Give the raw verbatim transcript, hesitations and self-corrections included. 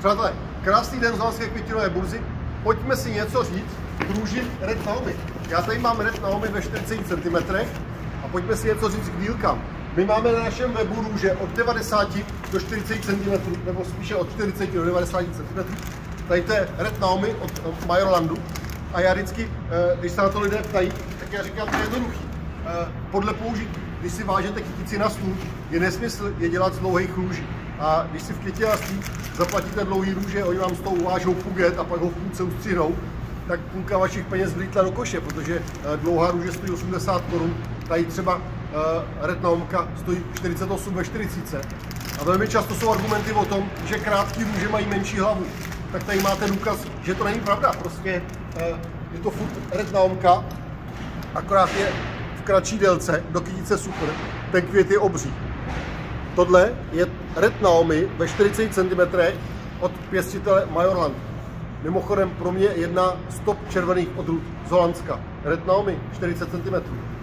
Přátelé, krásný den z holandské květinové burzy. Pojďme si něco říct k růži Red Naomi. Já tady mám Red Naomi ve čtyřiceti centimetrech a pojďme si něco říct k dílkám. My máme na našem webu růže od devadesáti do čtyřiceti centimetrů, nebo spíše od čtyřiceti do devadesáti centimetrů. Tady to je Red Naomi od Majorlandu. A já vždycky, když se na to lidé ptají, tak já říkám, to je jednoduchý. Podle použití, když si vážete kytici na stůl, je nesmysl je dělat z dlouhých růží. A když si v květinářství zaplatíte dlouhý růže, oni vám z toho uvážou puget a pak ho v půlce ustřihnou, tak půlka vašich peněz vlítla do koše, protože dlouhá růže stojí osmdesát korun, tady třeba Red Naomka stojí čtyřicet osm ve čtyřiceti. A velmi často jsou argumenty o tom, že krátké růže mají menší hlavu. Tak tady máte důkaz, že to není pravda. Prostě je to furt Red Naomka, akorát je v kratší délce, do kytice super, ten květ je obří. Tohle je Red Naomi ve čtyřiceti centimetrech od pěstitele Majorland. Mimochodem pro mě jedna z top červených odrůd z Holandska. Red Naomi čtyřicet centimetrů.